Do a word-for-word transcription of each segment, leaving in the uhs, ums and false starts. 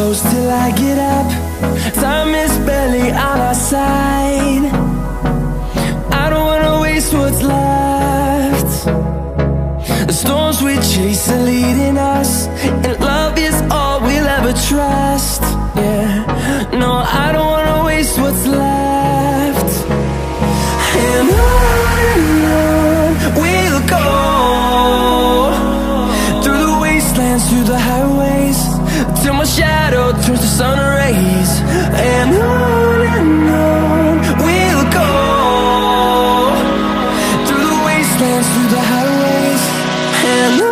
close till I get up. Time is barely on our side. I don't wanna waste what's left. The storms we chase are leading us, and love is all we'll ever trust. Yeah, no, I don't wanna waste what's left. And on and on we'll go, through the wastelands, through the highways, till my shadow turns to sun rays. And on and on we'll go, through the wastelands, through the highways, and on.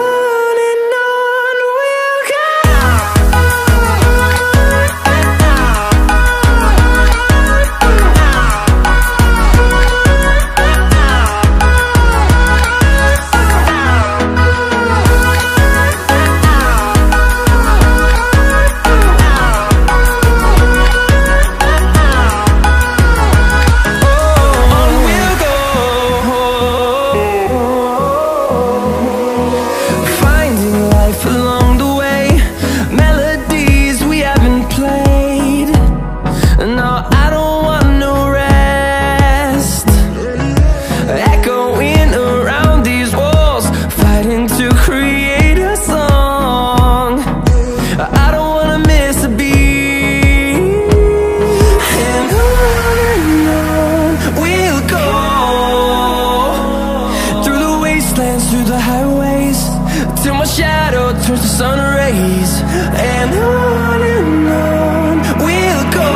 Through the highways, till my shadow turns to sun rays. And on and on we'll go,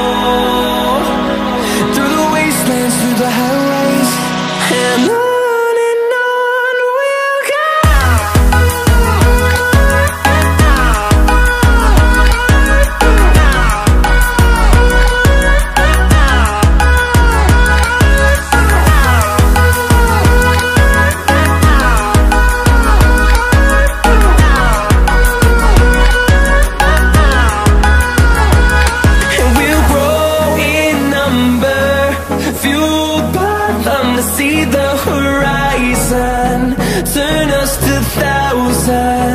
through the wastelands, through the highways, and on. See the horizon, turn us to thousands.